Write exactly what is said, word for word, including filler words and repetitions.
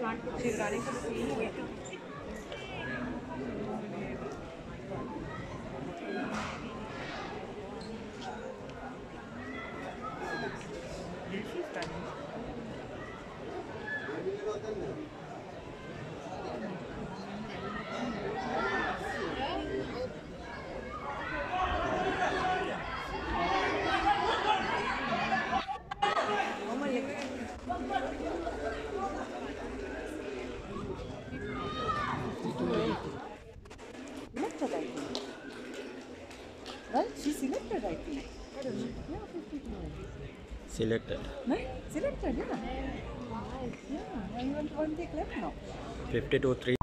She's running for the sea. She's running. Oh my leg. Selected, I think. Right? She selected, I think. I don't know. Yeah, fifty-two. Selected. Right? Selected, yeah. Yeah, and one, one take left now. fifty-two three.